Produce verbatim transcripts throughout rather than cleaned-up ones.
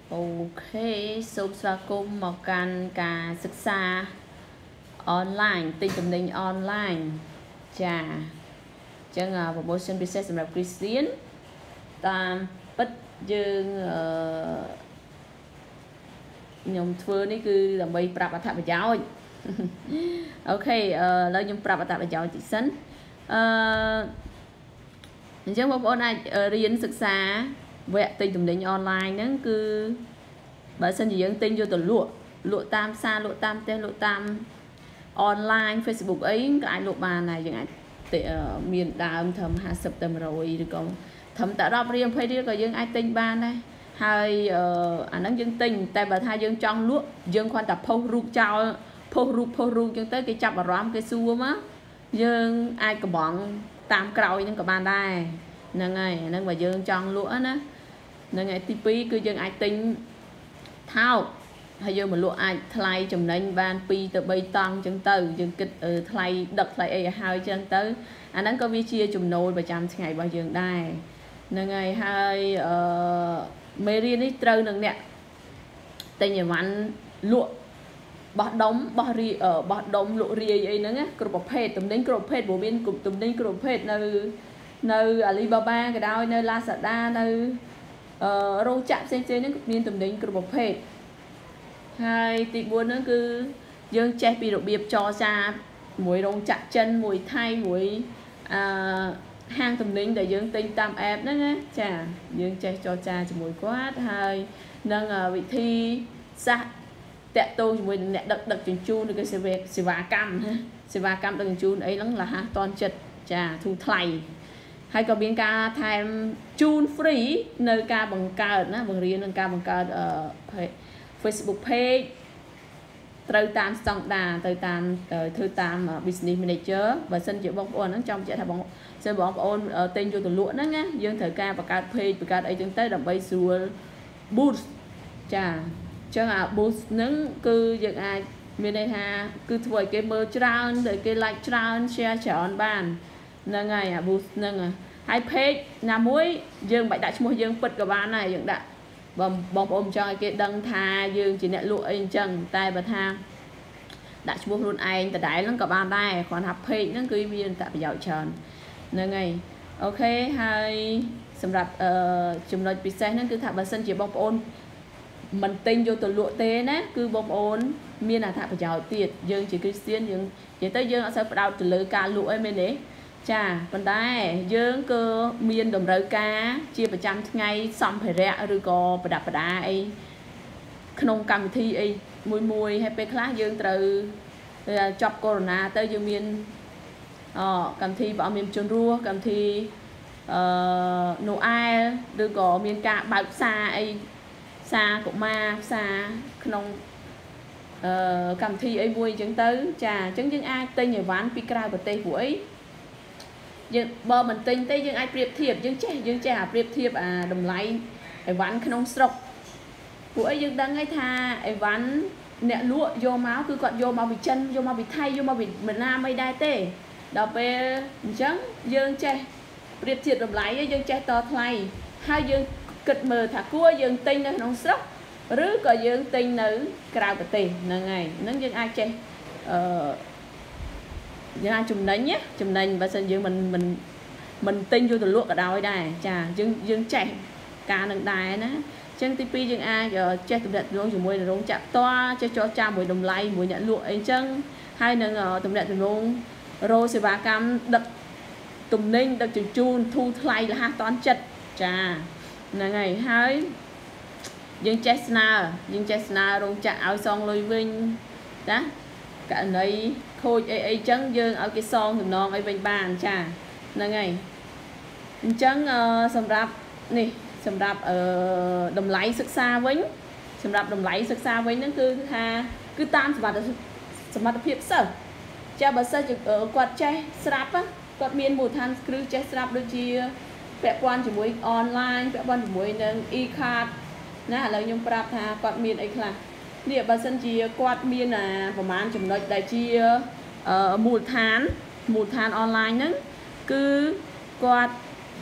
Ok,សូមស្វាគមន៍មកកាន់ការសិក្សាអនឡាញទិញទំនិញអនឡាញចាអញ្ចឹង promotion ពិសេសសម្រាប់ Christian តាមពិតយើងអឺខ្ញុំធ្វើនេះគឺដើម្បីប្រាប់អត្ថប្រយោជន៍អូខេឥឡូវខ្ញុំប្រាប់អត្ថប្រយោជន៍តិចសិនអឺអញ្ចឹងបងប្អូនអាចរៀនសិក្សាវគ្គទិញទំនិញអនឡាញហ្នឹងគឺបើសិនជាយើងទិញយកទៅលក់លក់តាមផ្សារលក់តាមផ្ទះលក់តាមអនឡាញ Facebook អីក៏អាចលក់បានដែរយើងអាចមានដើមត្រឹមห้าสิบទៅmột trămឬក៏ត្រឹមតែ十រៀលยี่สิบរៀលក៏យើងអាចទិញបានដែរហើយអាហ្នឹងយើងទិញតែបើថាយើងចង់លក់យើងគ្រាន់តែផុសរូបចោលផុសរូបផុសរូបអញ្ចឹងទៅគេចាប់អារម្មណ៍គេសួរមកយើងអាចកំបងតាមក្រោយហ្នឹងក៏បានដែរហ្នឹងហើយអាហ្នឹងបើយើងចង់លក់ណាហ្នឹងហើយទីពីរគឺយើងអាចទិញថោកហើយយើងមកលក់អាចថ្លៃចំណេញបានពីរទៅបីតង់អញ្ចឹងទៅយើងគិតថ្លៃដឹកថ្លៃអីឲ្យហើយអញ្ចឹងទៅអាហ្នឹងក៏វាជាចំណូលប្រចាំថ្ងៃរបស់យើងដែរហ្នឹងហើយហើយអឺមេរៀននេះត្រូវនឹងអ្នកទិញអីវ៉ាន់លក់បោះដុំបោះរីបោះដុំលក់រាយអីហ្នឹងគ្រប់ប្រភេទទំនិញគ្រប់ប្រភេទព្រោះមានទំនិញគ្រប់ប្រភេទនៅនៅ Alibaba ក៏ដោយនៅ Lazada នៅអឺរោងចក្រផ្សេងៗហ្នឹងមានទំនិញគ្រប់ប្រភេទហើយទីបួនហ្នឹងគឺយើងចេះពីរបៀបចរចាមួយរោងចក្រចិនមួយថៃមួយអឺហាងទំនិញដែលយើងទិញតាម app ហ្នឹងណាចាយើងចេះចរចាជាមួយគាត់ហើយនឹងវិធីសាស្ត្រតាក់ទងជាមួយនឹងអ្នកដឹកដឹកជញ្ជូនឬក៏សេវាសេវាកម្មណាសេវាកម្មដឹកជញ្ជូនអីហ្នឹងលះតន់ចិត្តចាធូរថ្លៃហើយក៏មានការថែមជូន free នៅការបង្កើតណាបង្រៀននឹងការបង្កើតអឺ Facebook page ត្រូវតាមស្តង់ដារទៅតាមធ្វើតាម business manager បើសិនជាបងប្អូនហ្នឹងចង់បញ្ជាក់ថាបងសិនបងប្អូនទិញយកទៅលក់ហ្នឹងណាយើងត្រូវការបង្កើត page បង្កើតអីចឹងទៅដើម្បីស្រួល boost ចាអញ្ចឹងអា boost ហ្នឹងគឺយើងអាចមានន័យថាគឺធ្វើឲ្យគេមើលច្រើនទៅគេ like ច្រើន share ច្រើនបានហ្នឹងហើយអា boost ហ្នឹងហើយ page ណាមួយយើងមិនបាច់ដាក់ឈ្មោះយើងពិតក៏បានដែរយើងដាក់បងបងប្អូនចង់ឲ្យគេដឹងថាយើងជាអ្នកលក់អីអញ្ចឹងតែបើថាដាក់ឈ្មោះខ្លួនឯងដដែលហ្នឹងក៏បានដែរគ្រាន់ថា page ហ្នឹងគឺមានអត្ថប្រយោជន៍ច្រើនហ្នឹងហើយអូខេហើយសម្រាប់អឺចំណុចពិសេសហ្នឹងគឺថាបើសិនជាបងប្អូនមិនទិញយកទៅលក់ទេណាគឺបងប្អូនមានអត្ថប្រយោជន៍ទៀតយើងជា Christian យើងនិយាយទៅយើងអត់សូវផ្ដោតទៅលើការលក់អីមែនទេចាប៉ុន្តែយើងក៏មានតម្រូវការជាប្រចាំថ្ងៃសម្ភារៈឬក៏ប្រដាប់ប្រដាអីក្នុងកម្មវិធីអីមួយមួយហើយពេលខ្លះយើងត្រូវចប់កូវីដ ទៅយើងមានអកម្មវិធីបើមានជនរស់កម្មវិធីអឺណូអែលឬក៏មានការបើកផ្សារអីផ្សារកុមារផ្សារក្នុងអឺកម្មវិធីអីមួយអញ្ចឹងទៅចាអញ្ចឹងយើងអាចទិញអីវ៉ាន់ពីក្រៅប្រទេសព្រោះអីយើងបើមិនទិញទេយើងអាចប្រៀបធៀបយើងចេះយើងចេះអាប្រៀបធៀបអាតម្លៃអីវ៉ាន់ក្នុងស្រុកព្រោះអីយើងដឹងហើយថាអីវ៉ាន់អ្នកលក់យកមកគឺគាត់យកមកពីចិនយកមកពីថៃយកមកពីវៀតណាមអីដែរទេដល់ពេលអញ្ចឹងយើងចេះប្រៀបធៀបតម្លៃយើងចេះតថ្លៃហើយយើងគិតមើលថាគួរយើងទិញនៅក្នុងស្រុកឬក៏យើងទិញនៅក្រៅប្រទេសហ្នឹងហើយហ្នឹងយើងអាចចេះអឺយើងអាចចំណេញណាចំណេញបើសិនយើងមិនមិនមិនទិញយកទៅលក់ក៏ដោយដែរចាយើងយើងចេះការនឹងដែរណាអញ្ចឹងទីពីរយើងអាចចេះទំនាក់ទំនងជាមួយនឹងរោងចក្រផ្ទាល់ចេះចរចាមួយតម្លៃមួយអ្នកលក់អីអញ្ចឹងហើយនឹងទំនាក់ទំនងរោសេវាកម្មដឹកទំនិញដឹកជញ្ជូនធូរថ្លៃលះតន់ចិត្តចាហ្នឹងហើយហើយយើងចេះស្នើយើងចេះស្នើរោងចក្រឲ្យសងលុយវិញណាករណីខូចអីអីចឹងយើងឲ្យគេសងសំណងអីវិញបានចាហ្នឹងហើយអញ្ចឹងសម្រាប់នេះសម្រាប់អឺតម្លៃសិក្សាវិញសម្រាប់តម្លៃសិក្សាវិញហ្នឹងគឺថាគឺតាមសមត្ថសមត្ថភាពសិស្សចាបើសិស្សគាត់ចេះស្រាប់គាត់មានមូលដ្ឋានគ្រឹះចេះស្រាប់ដូចជាពាក់ព័ន្ធជាមួយអនឡាញពាក់ព័ន្ធជាមួយនឹង e-card ណាឥឡូវខ្ញុំប្រាប់ថាគាត់មានអីខ្លះនេះបើសិនជាគាត់មានអាប្រមាណចំណុចដែលជាមូលដ្ឋានមូលដ្ឋានអនឡាញហ្នឹងគឺគាត់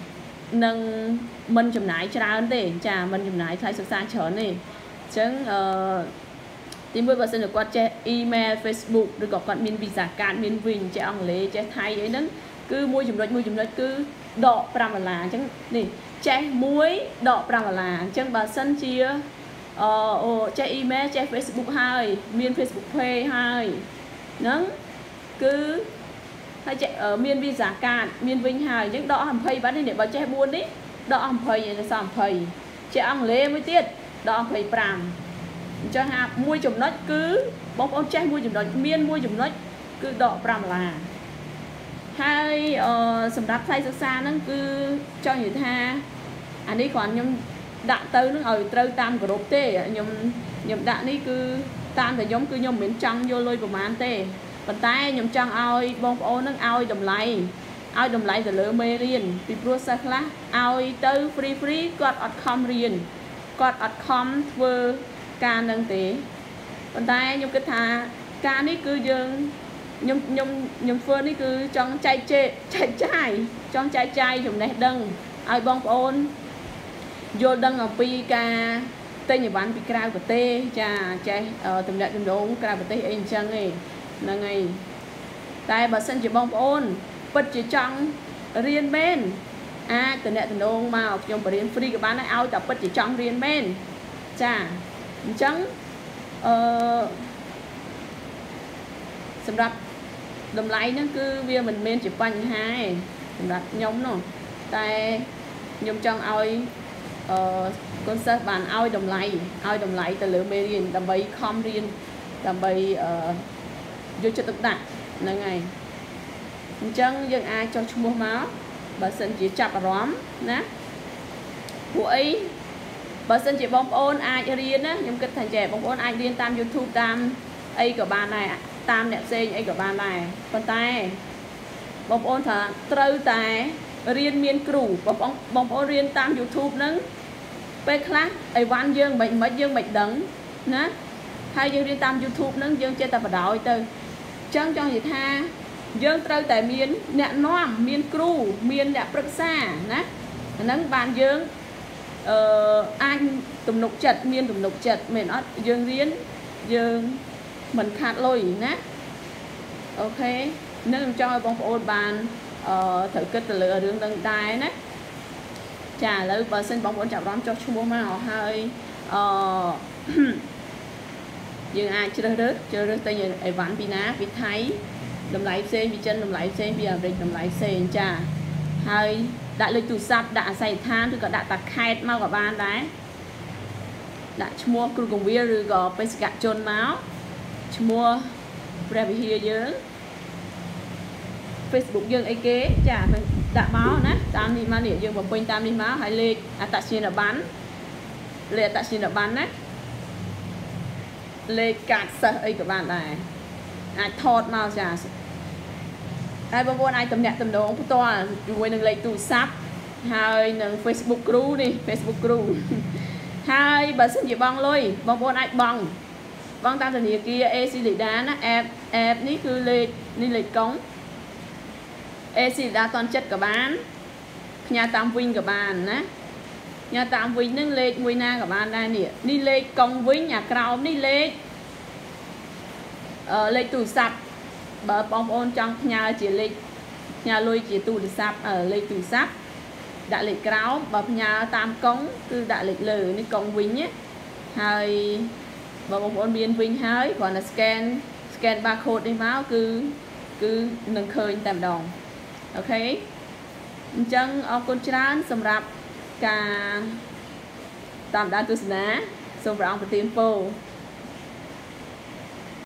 nâng mình chùm nái tràn thế chà mình chùm nái thay sức xa chớn này chẳng uh, tìm với bà xin được qua che email Facebook được có con miền visa card miền vinh che ông lê che thay ấy nâng cứ mua chùm đất mua chùm đất cứ đọ pram là chẳng này che muối đọ pram là chẳng bà sân chia uh, che email che Facebook hai miền Facebook pay hai nâng cứ hay chạy ở miền visa card miền vinh hai những đọ hầm pay bán đi để bà che buôn đấy đọ hầm pay là sao hầm pay che ông lê mới tiết đọ hầm pay pram cho ha mua chùm nó cứ bóng ôn trái mua chùm nó miên mua chùm nó cứ đọ pram là hai sầm đáp thay xa nó cứ cho người tha anh đi còn nhom đạn tư nó ở trâu tam của đột tê nhom nhom đạn đi cứ tam là giống cứ nhom miễn trăng vô lôi của màn tê bàn tay nhom trăng oi bóng ôn nó oi đồng lại oi đồng lại từ lỡ mê riêng vì pro sa khla oi tư free free quạt ọt com riêng quạt ọt com vừa ca nâng tế còn tay nhung cái thà ca ní cứ dương nhung nhung nhung phơn ní cứ trong chai chê chai chai trong chai chai dùng này đăng ai bong ôn vô đăng ở pi ca tên nhà bán pi cao của tê cha chai ở tầm đại tầm đồ cao của tê anh chăng ấy là ngày tay bà sân chỉ bong ôn bật chỉ trong riêng bên à từ đại tầm đồ mà trong bà riêng free của bán này ao tập bật chỉ trong riêng bên cha chẳng uh, sầm đập đầm lấy nó cứ bia mình men chỉ quanh hai sầm đập nhóm nó tay nhóm trong oi uh, con sẽ bàn oi đầm lấy oi đầm lấy từ lửa mê riêng đầm bay com riêng đầm bay vô cho tất cả là ngày chẳng dân ai cho chung mua máu bà xin chỉ chặt róm nè của ấy bà xin chị bóng ôn ai riêng á nhưng cái thành trẻ bóng ôn ai riêng tam YouTube tam ấy của bạn này tam đẹp xe ấy của bạn này con tay bóng ôn thả trâu tài riêng miên cửu bóng bóng ôn riêng tam YouTube nâng bê khác ấy văn dương bệnh mất dương bệnh đấng nè hai dương riêng tam YouTube nâng dương chơi tập vào đội từ chân cho gì tha dương trâu tài miên nè noam miên cửu miên đẹp rất xa nè nâng bàn dương Uh, anh tùm nục chật miên tùm nục chật mình nói dương riêng dương mình khát lôi nè ok nên cho bóng ôn bàn uh, thử kết lựa đường đăng đài nè trả lời bà xin bóng ôn chào đón cho chung bố mà họ hơi uh, dương ai chưa rớt chưa rớt tay như ván vì ná vì thấy đầm lại xe vì chân đầm lại xe vì ở đây đầm lại xe trả hơi đã lấy tủ sạp đã xài than thì có đã tạc khét mau của bạn đấy đã mua cùng cùng bia rồi có phải gạt trôn máu mua ra vì here dưới Facebook dương ấy kế chả đã máu nè tam đi mà để dương một quanh tam đi máu hay lê à tạ xin là bán lê tạ xin là bán đấy lê cạt sợ ấy của bạn này ai thọt mau chả ai bao nhiêu ai tầm nhẹ tầm đồ ông to quay đừng lấy tủ sáp hai nâng Facebook crew đi Facebook crew hai bà xin gì băng lôi bao nhiêu ai bằng băng tam thần kia e xê để đá nó app app ní cứ lê ní lê cống e xê đá toàn chất của bạn nhà tam vinh của bạn á nhà tam vinh nâng lê nguy na của bạn đây nè ní lê cống với nhà cao ní lê ờ lê tủ sáp bà bóng ôn trong nhà chỉ lịch nhà lôi chỉ tù được sắp ở lịch tù sắp đã lịch cáo bà nhà tam cống cứ đã lịch lử ní cống vinh nhé hai bà bóng ôn biên vinh hai còn là scan scan barcode đi máu cứ cứ nâng khơi tạm đồng ok chân ở con trán xâm rạp cả tạm đá tư ná xâm rạp và tiêm phô